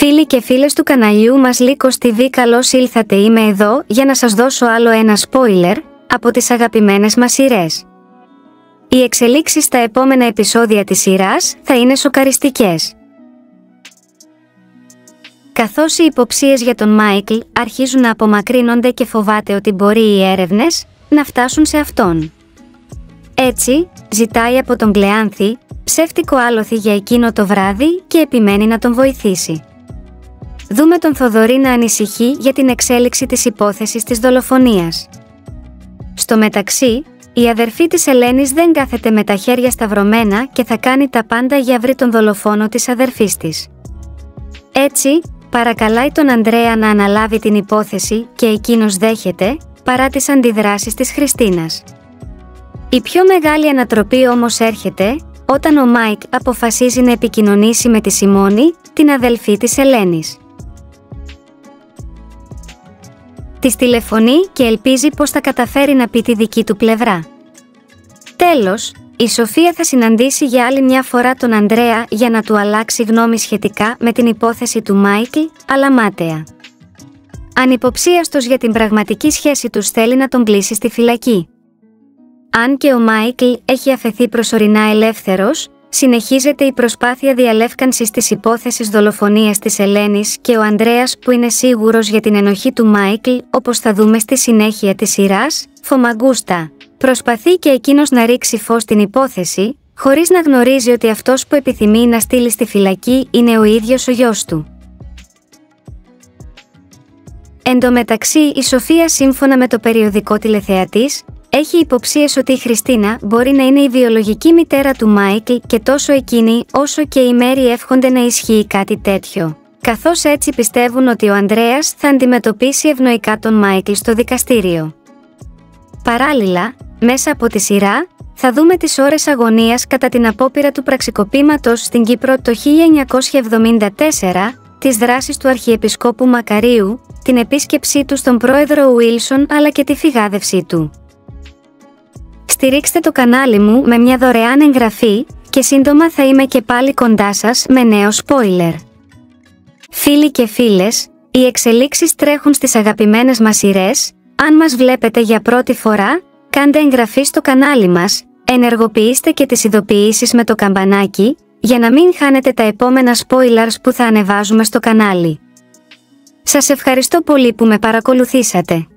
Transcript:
Φίλοι και φίλες του καναλιού μας Λίκος TV, καλώς ήλθατε. Είμαι εδώ για να σας δώσω άλλο ένα spoiler από τις αγαπημένες μας σειρές. Οι εξελίξεις στα επόμενα επεισόδια της σειράς θα είναι σοκαριστικές. Καθώς οι υποψίες για τον Μάικλ αρχίζουν να απομακρύνονται και φοβάται ότι μπορεί οι έρευνες να φτάσουν σε αυτόν. Έτσι, ζητάει από τον Κλεάνθη ψεύτικο άλοθη για εκείνο το βράδυ και επιμένει να τον βοηθήσει. Δούμε τον Θοδωρή να ανησυχεί για την εξέλιξη της υπόθεσης της δολοφονίας. Στο μεταξύ, η αδερφή της Ελένης δεν κάθεται με τα χέρια σταυρωμένα και θα κάνει τα πάντα για βρει τον δολοφόνο της αδερφής της. Έτσι, παρακαλάει τον Ανδρέα να αναλάβει την υπόθεση και εκείνος δέχεται, παρά τις αντιδράσεις της Χριστίνας. Η πιο μεγάλη ανατροπή όμως έρχεται όταν ο Μάικ αποφασίζει να επικοινωνήσει με τη Σιμώνη, την αδελφή της Ελένης. Της τηλεφωνεί και ελπίζει πως θα καταφέρει να πει τη δική του πλευρά. Τέλος, η Σοφία θα συναντήσει για άλλη μια φορά τον Ανδρέα για να του αλλάξει γνώμη σχετικά με την υπόθεση του Μάικλ, αλλά μάταια. Ανυποψίαστος για την πραγματική σχέση τους, θέλει να τον κλείσει στη φυλακή. Αν και ο Μάικλ έχει αφαιθεί προσωρινά ελεύθερος, συνεχίζεται η προσπάθεια διαλεύκανσης της υπόθεσης δολοφονίας της Ελένης και ο Ανδρέας, που είναι σίγουρος για την ενοχή του Μάικλ, όπως θα δούμε στη συνέχεια της σειράς, Φομαγκούστα, προσπαθεί και εκείνος να ρίξει φως στην υπόθεση, χωρίς να γνωρίζει ότι αυτός που επιθυμεί να στείλει στη φυλακή είναι ο ίδιος ο γιος του. Εν τω μεταξύ, η Σοφία, σύμφωνα με το περιοδικό Τηλεθεατής, έχει υποψίες ότι η Χριστίνα μπορεί να είναι η βιολογική μητέρα του Μάικλ και τόσο εκείνη όσο και η Μέρη εύχονται να ισχύει κάτι τέτοιο. Καθώς έτσι πιστεύουν ότι ο Ανδρέας θα αντιμετωπίσει ευνοϊκά τον Μάικλ στο δικαστήριο. Παράλληλα, μέσα από τη σειρά, θα δούμε τις ώρες αγωνίας κατά την απόπειρα του πραξικοπήματος στην Κύπρο το 1974, τις δράσεις του Αρχιεπισκόπου Μακαρίου, την επίσκεψή του στον πρόεδρο Ουίλσον αλλά και τη φυγάδευσή του. Στηρίξτε το κανάλι μου με μια δωρεάν εγγραφή και σύντομα θα είμαι και πάλι κοντά σας με νέο spoiler. Φίλοι και φίλες, οι εξελίξεις τρέχουν στις αγαπημένες μας σειρές. Αν μας βλέπετε για πρώτη φορά, κάντε εγγραφή στο κανάλι μας, ενεργοποιήστε και τις ειδοποιήσεις με το καμπανάκι, για να μην χάνετε τα επόμενα spoilers που θα ανεβάζουμε στο κανάλι. Σας ευχαριστώ πολύ που με παρακολουθήσατε.